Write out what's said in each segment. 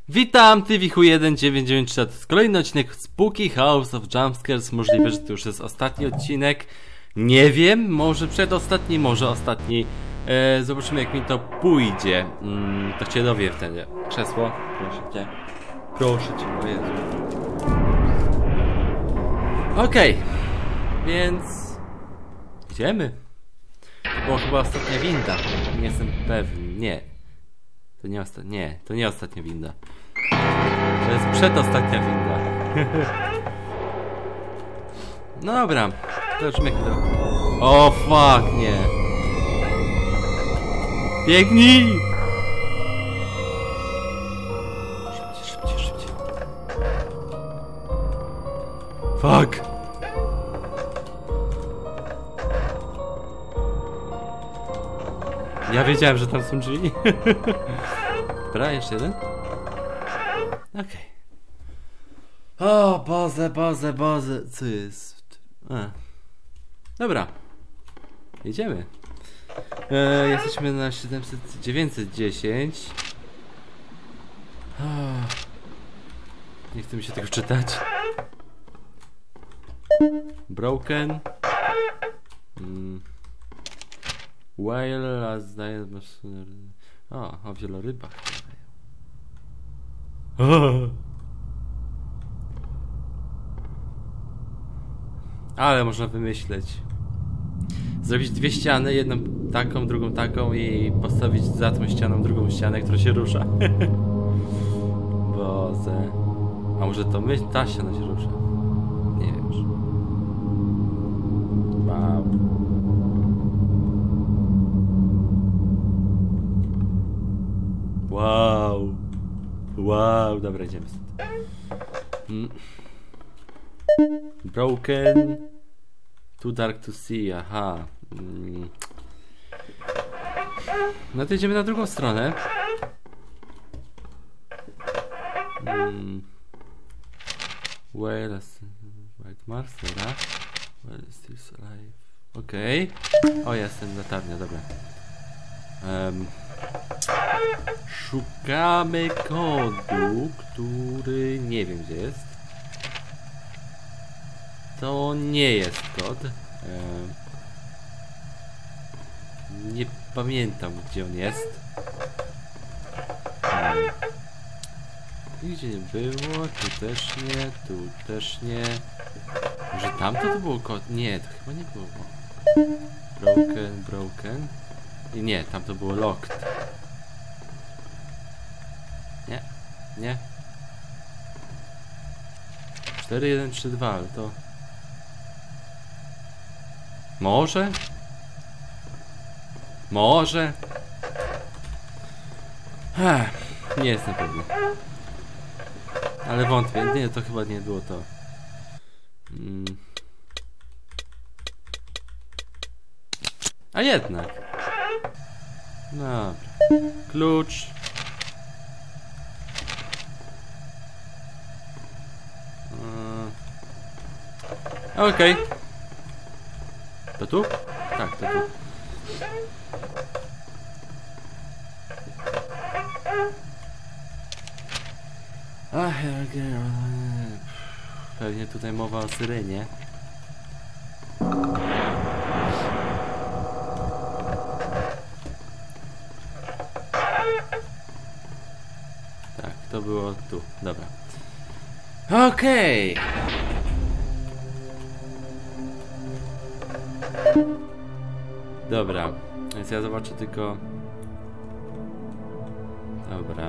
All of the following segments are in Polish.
Witam, TVH1993, to jest kolejny odcinek Spooky House of Jumpscares. Możliwe, że to już jest ostatni odcinek. Nie wiem, może przedostatni, może ostatni. Zobaczymy, jak mi to pójdzie. To cię dowie wtedy. Krzesło, proszę cię. Proszę cię, o Jezu. Okej, więc idziemy. To była chyba ostatnia winda. Nie jestem pewny, nie. To nie ostatnia winda. To jest przedostatnia winda. No dobra. Zobaczmy jak to... O fuck, nie. Biegnij! Szybciej. Fuck! Ja wiedziałem, że tam są drzwi. Dobra, jeszcze jeden. Okej. O, Boże. Co jest? Dobra. Jedziemy. Jesteśmy na 910. Nie chce mi się tego czytać. Broken. Whale, a zdaje... O wielorybach. Ale można wymyśleć. Zrobić dwie ściany, jedną taką, drugą taką i postawić za tą ścianą drugą ścianę, która się rusza. Boże. A może to ta ściana się rusza? Nie wiem już. Wow, dobra, idziemy stąd. Broken. Too dark to see, aha. No to idziemy na drugą stronę. White Mars, dobra. Well, still alive. Okej. O, jestem latarnia, dobra. Szukamy kodu, który nie wiem gdzie jest. To nie jest kod. Nie pamiętam gdzie on jest. Nigdzie nie było, tu też nie. Może tamto to było kod? Nie, to chyba nie było. Broken. I nie, tam to było locked. Nie. 4132, ale to... Może? Nie jestem pewny. Ale wątpię, nie, to chyba nie było to. A jednak. Dobra. Klucz. Okej. To tu? Tak, to tu. Pewnie tutaj mowa o syrenie. Tak, to było tu. Dobra. Okej. Dobra, więc ja zobaczę tylko... Dobra.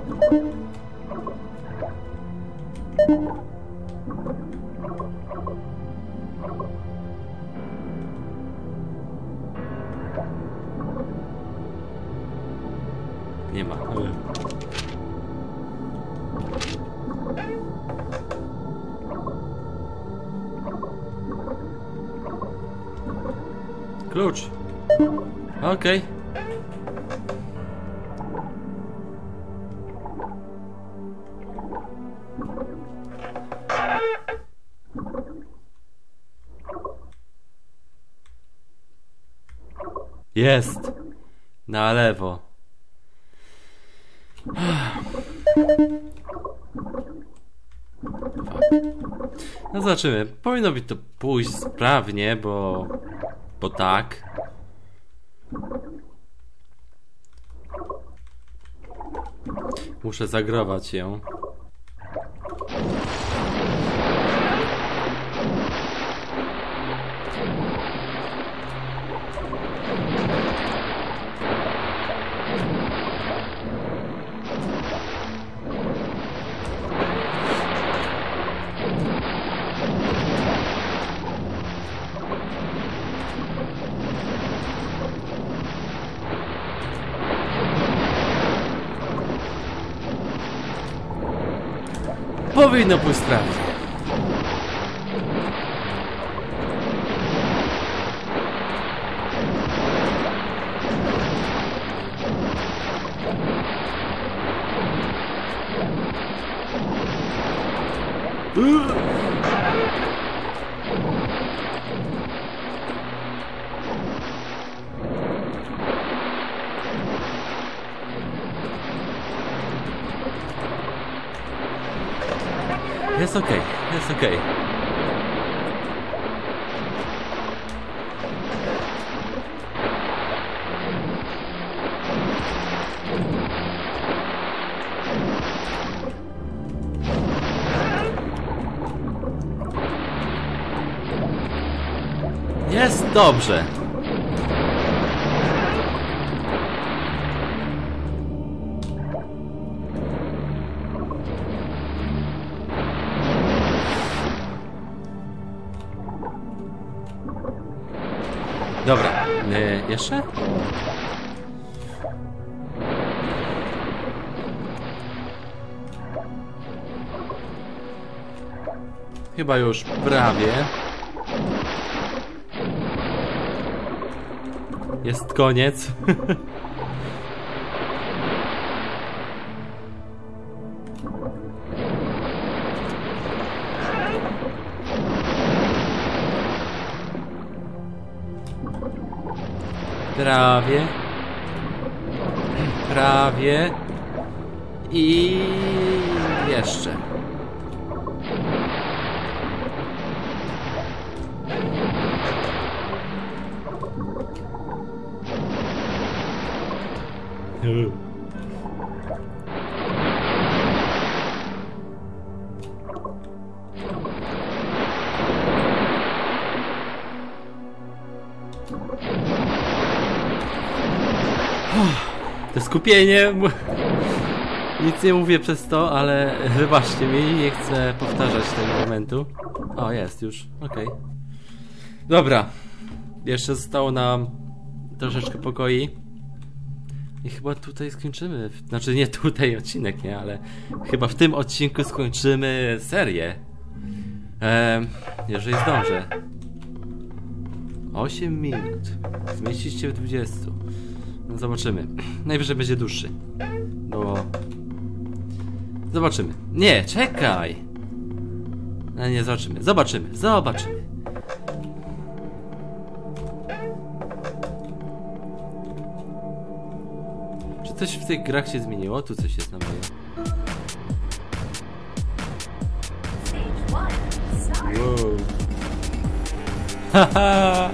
Nie ma. Klucz. Okej. Jest. Na lewo. No zobaczymy. Powinno być to pójść sprawnie, bo tak. Muszę zagrować ją. Powinno pójść sprawnie. Jest okej, jest okej. Jest dobrze. Dobra, jeszcze? Chyba już prawie. Jest koniec. Prawie. Prawie. I jeszcze. To skupienie. Nic nie mówię przez to, ale wybaczcie mi, nie chcę powtarzać tego momentu. O, jest już, okej. Dobra. Jeszcze zostało nam troszeczkę pokoi. I chyba tutaj skończymy. Znaczy nie tutaj odcinek, nie, ale chyba w tym odcinku skończymy serię. Jeżeli zdążę. 8 minut. Zmieścić się w 20. No zobaczymy. Najwyżej będzie dłuższy. Bo... Zobaczymy. Nie, czekaj! No nie, zobaczymy. Zobaczymy. Zobaczymy. Czy coś w tych grach się zmieniło? Tu coś jest na moje. Wow. Haha!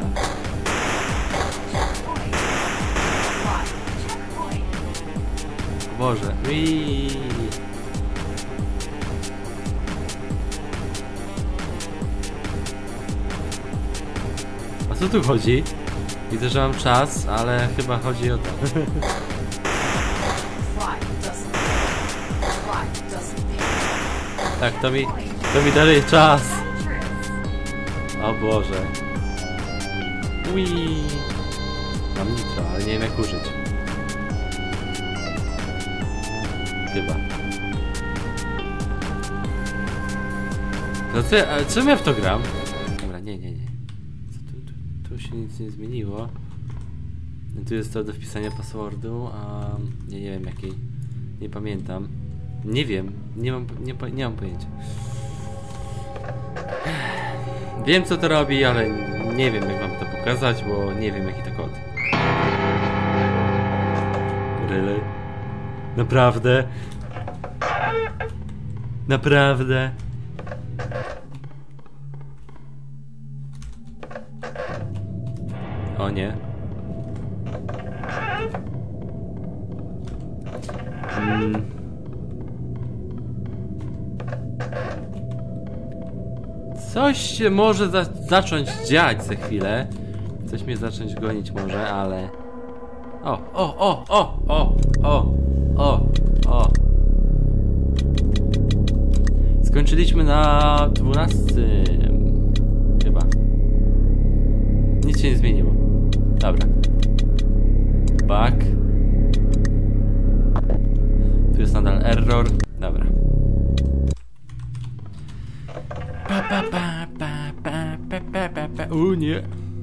Boże. Uiii. A co tu chodzi? Widzę, że mam czas, ale chyba chodzi o to. Tak, to mi daje czas. O Boże. Uiii. Mam nitro, ale nie wiem jak użyć. Chyba. No co, czym ja w to gram? Dobra, nie. Tu się nic nie zmieniło. Tu jest to do wpisania passwordu, a nie wiem jakiej. Nie pamiętam. Nie wiem, nie mam pojęcia. Wiem co to robi, ale nie wiem jak wam to pokazać, bo nie wiem jaki to kod. Really? Naprawdę? Naprawdę? O nie. Coś się może zacząć dziać za chwilę. Coś mnie zacząć gonić może, ale... O. Skończyliśmy na 12. Chyba. Nic się nie zmieniło. Dobra. Back. Tu jest nadal error. Dobra. Nie.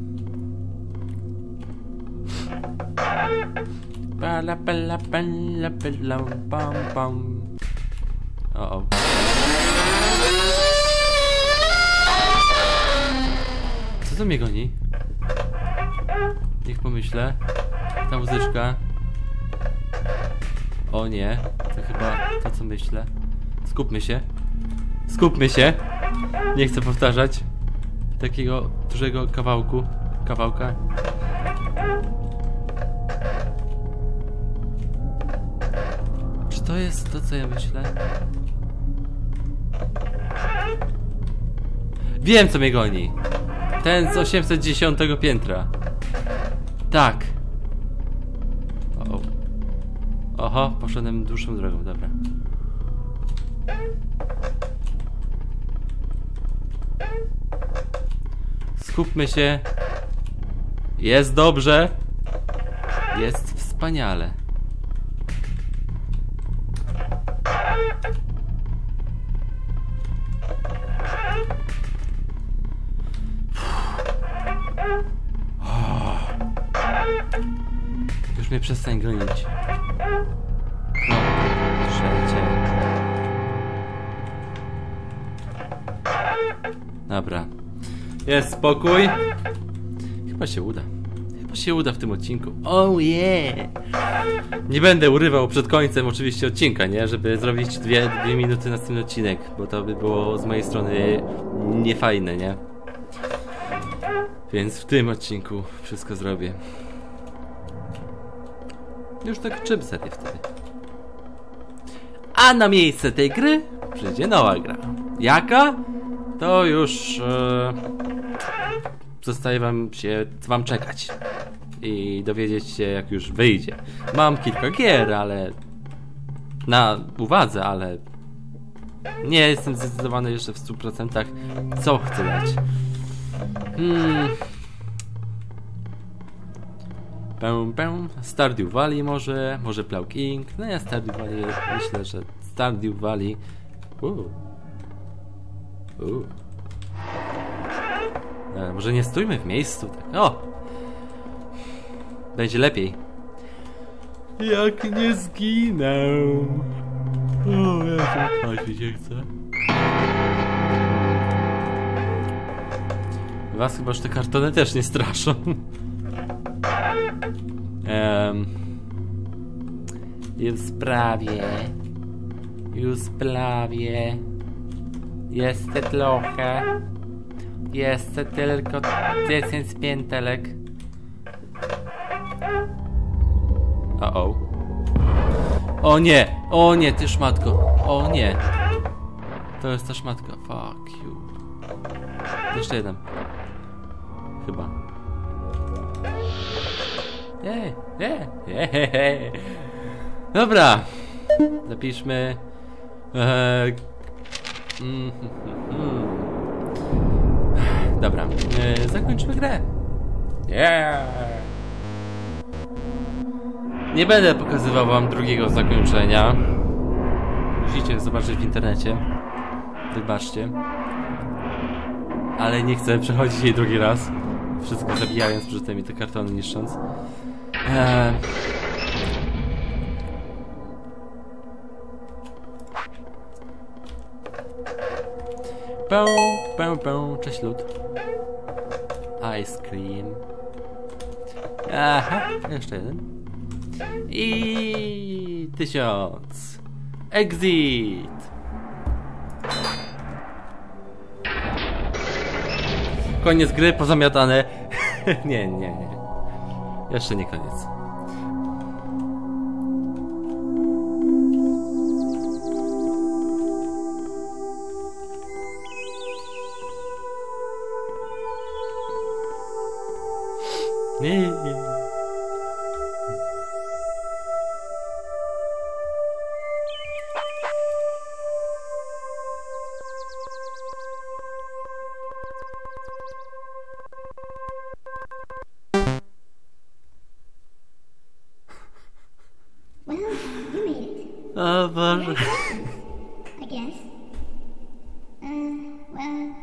O. Co to mnie goni? Niech pomyślę. Ta muzyczka. O nie. To chyba to, co myślę. Skupmy się. Skupmy się. Nie chcę powtarzać takiego dużego kawałka. Czy to jest to, co ja myślę? Wiem, co mnie goni. Ten z 810 piętra. Tak. Oho, poszedłem dłuższą drogą, dobra. Skupmy się. Jest dobrze. Jest wspaniale. Już mnie przestań gonić. Trzecie. Dobra. Jest spokój. Chyba się uda. Chyba się uda w tym odcinku. Oh yeah! Nie będę urywał przed końcem oczywiście odcinka, nie? Żeby zrobić dwie minuty na ten odcinek, bo to by było z mojej strony niefajne, nie? Więc w tym odcinku wszystko zrobię. Już tak kończymy serię wtedy. A na miejsce tej gry przyjdzie nowa gra. Jaka? To już zostaje wam czekać i dowiedzieć się, jak już wyjdzie. Mam kilka gier, ale na uwadze, ale nie jestem zdecydowany jeszcze w 100% co chcę dać. Stardew Valley może Plague Inc. No ja Stardew Valley myślę, że Stardew Valley. Ale może nie stójmy w miejscu, tak. O! Będzie lepiej. Jak nie zginę. O, ja się spać się chcę. Was chyba już te kartony też nie straszą. Już prawie. Jeszcze trochę. Jeszcze tylko 10 piętelek. O nie, ty szmatko. O nie. To jest ta szmatka. Fuck you. Jeszcze jeden. Chyba. Dobra. Zapiszmy. Dobra. Zakończmy grę. Nie będę pokazywał wam drugiego zakończenia. Musicie zobaczyć w internecie. Wybaczcie. Ale nie chcę przechodzić jej drugi raz. Wszystko zabijając, przy tym i te kartony niszcząc. Cześć lód. Ice cream. Aha, jeszcze jeden. I 1000. Exit. Koniec gry, pozamiatane. Nie. Jeszcze nie koniec. Nie. Well, you made it. O Boże. I guess. Well.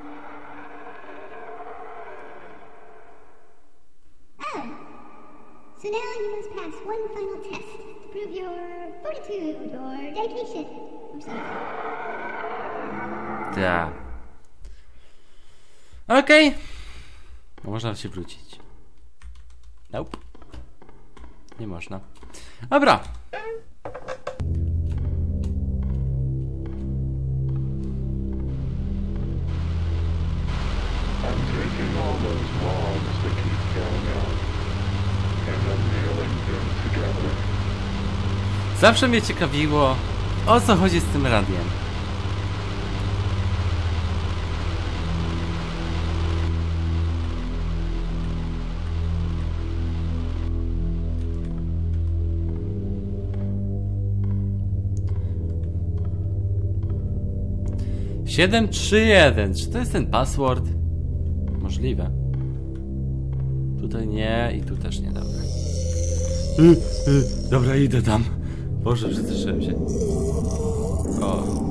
Oh. So now you must pass one final test to prove your fortitude or dedication or something. Tak. Okej. Można się wrócić. Nope. Nie można. Dobra. I'm taking all those logs that keep going out, and I'm nailing them together. Zawsze mnie ciekawiło, o co chodzi z tym radiem. Siedem, 3, 1. Czy to jest ten password? Możliwe. Tutaj nie i tu też nie, dobra. Dobra, idę tam. Boże, przestraszyłem się. O.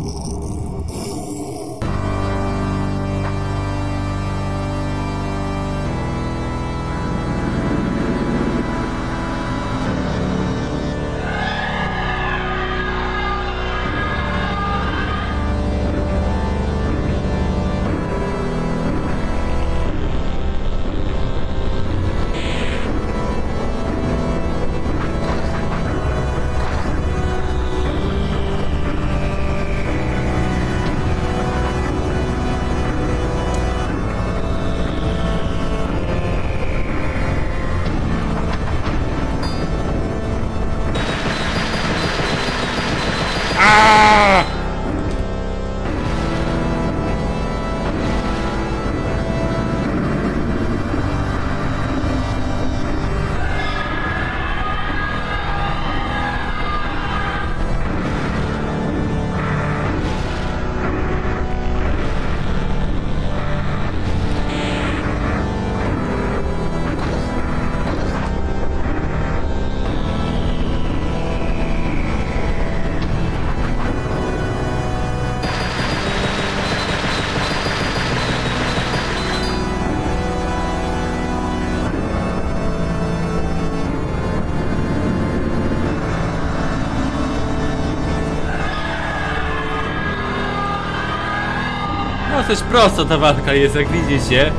Dosyć prosto ta walka jest, jak widzicie.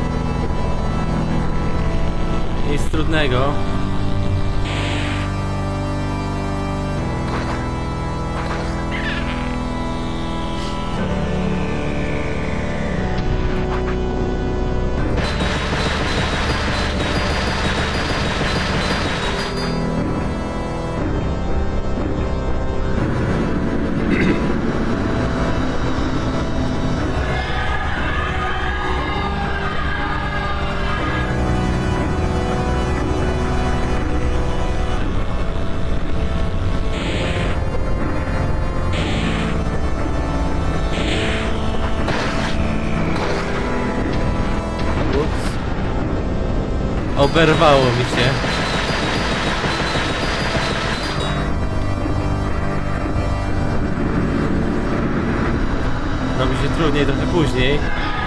Nic trudnego. Oberwało mi się. Robi się trudniej trochę później.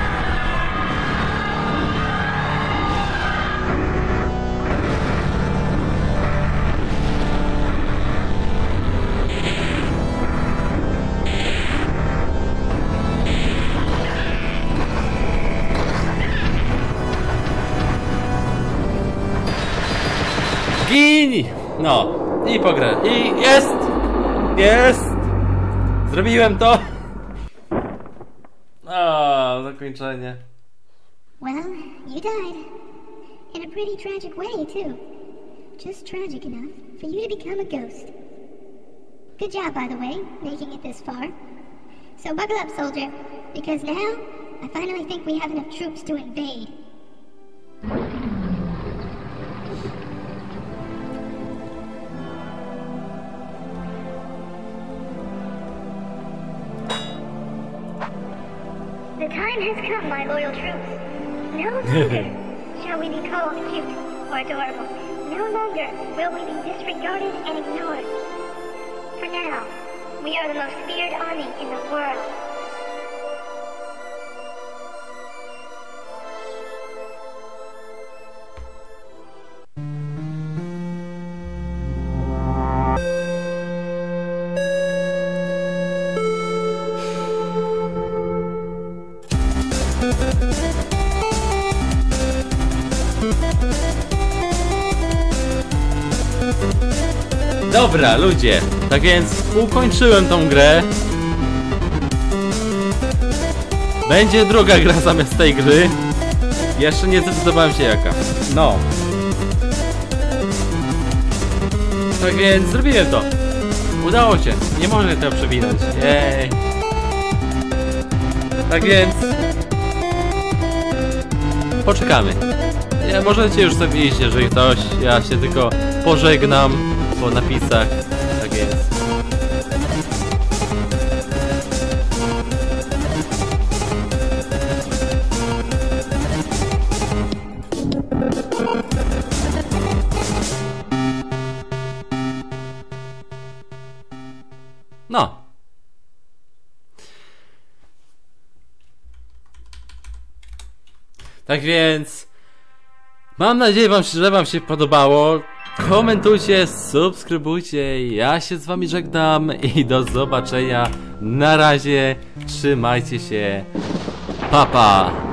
Gin! No, i pogrę. I jest! Jest! Zrobiłem to! A, zakończenie. Well, you died. In a pretty tragic way, too. Just tragic enough for you to become a ghost. Good job, by the way, making it this far. So buckle up, soldier, because now I finally think we have enough troops to invade. The time has come, my loyal troops. No longer shall we be called cute or adorable. No longer will we be disregarded and ignored. For now, we are the most feared army in the world. Dobra, ludzie, tak więc ukończyłem tą grę. Będzie druga gra zamiast tej gry. Jeszcze nie zdecydowałem się jaka. No. Tak więc zrobiłem to. Udało się. Nie można tego przewinąć. Jej. Tak więc poczekamy. Możecie już sobie iść, jeżeli ktoś. Ja się tylko pożegnam po napisach. Tak jest. No. Tak więc mam nadzieję, że wam się podobało. Komentujcie, subskrybujcie. Ja się z wami żegnam i do zobaczenia. Na razie. Trzymajcie się. Pa, pa.